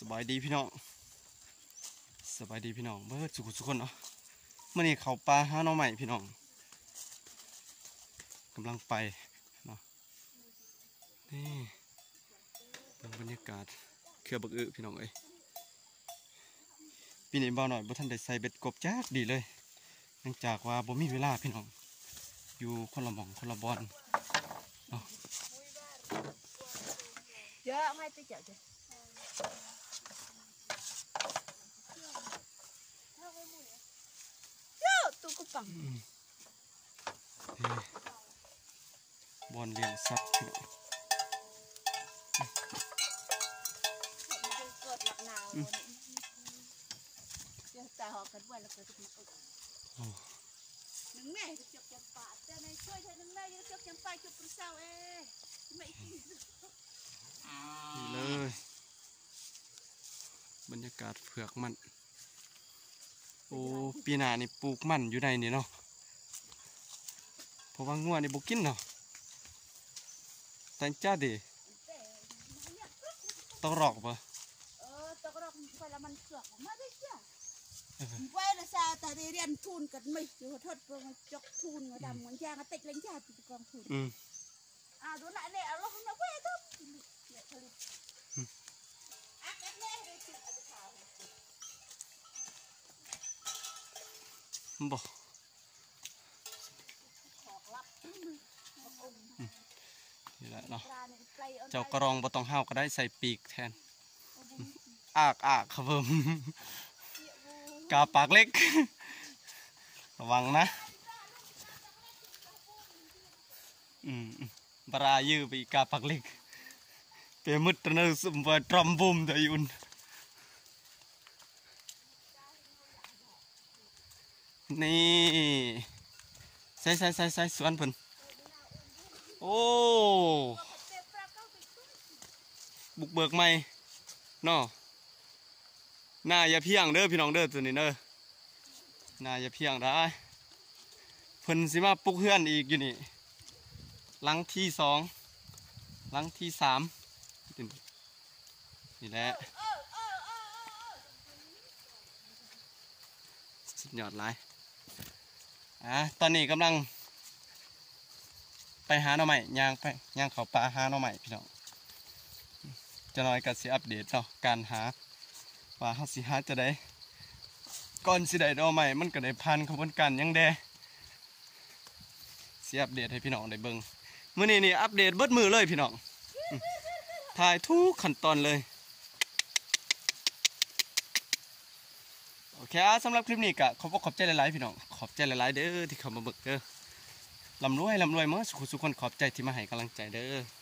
สบายดีพี่น้องสบายดีพี่น้องเบิดสุขคนเนาะเมื่อนี้เขาปลาหาหน่อใหม่พี่น้องกำลังไปเนาะนี่บรรยากาศเขื่อนบักอึพี่น้องเอ้ยปีนี้เบาหน่อยบ่ทันได้ใส่เบ็ดกบจักดีเลยเนื่องจากว่าบ่มีเวลาพี่น้องอยู่คนละหม่องคนละบอนเนาะเยอะไม่ไปเจอเลยเยอะตัวกระป๋องบอนเลี้ยงสัตว์พี่น้องเกิดหนักหนาวเดี๋ยวตาหอกกันไว้แล้วก็จะมานึงแม่จะจบจำปาแต่ในช่วยเธอนึงแม่จะจบจำปาจบปรุเศร้าไม่นี่เลยบรรยากาศเผือกมันโอ้ปีหน้านี่ปลูกมันอยู่ในนี่เนาะเพราะว่างัวนี่บุกินเนาะแต่จ้าดิต้องรอกปะต้องรอกไปแล้วมันเผือกมาได้จ้ะไว้ละซาแต่เรียนทุนกันไม่อยู่ทดเปลืองจกทุนมาดำเหมือนยางติดเลี้ยงยาติดกองทุนดูหน่ะเนี่ยเอาลงนะเว้ยทุกบอกนี่แหละเนาะเจ้ากระรองบ่ต้องห้าวก็ได้ใส่ปีกแทนอากครับผมกาปากเล็กระวังนะปลายื้อไปกาปากเล็กเปมุดตระนึกสมบัติตรมบุมเดยุนนี่ใส่สวนเพิ่นโอ้บุกเบิกใหม่เนาะหน้าอย่าเพียงเด้อพี่น้องเด้อตัวนี้เด้อหน้าอย่าเพียงได้เพิ่นสิมาปลุกเฮือนอีกอยู่นี่หลังที่2หลังที่3นี่แหละสุดยอดหลายตอนนี้กำลังไปหาหน่อใหม่ย่างเขาปลาหาหน่อใหม่พี่น้องจะน้อยกับสิอัปเดตเนาะการหาว่าเขาสิหาจะได้ก่อนสิได้หน่อใหม่มันก็ได้ผ่านขบวนการยังแดสิอัปเดตให้พี่น้องได้เบิ่งมื้อนี้นี่อัปเดตเบิดมือเลยพี่น้องถ่ายทุกขั้นตอนเลยโอเคสำหรับคลิปนี้ก็ขอบใจหลายๆพี่น้องขอบใจหลายๆเด้อที่เข้ามาเบิ่งเด้อลำรวยเมื่อสุขคนขอบใจที่มาให้กำลังใจเด้อ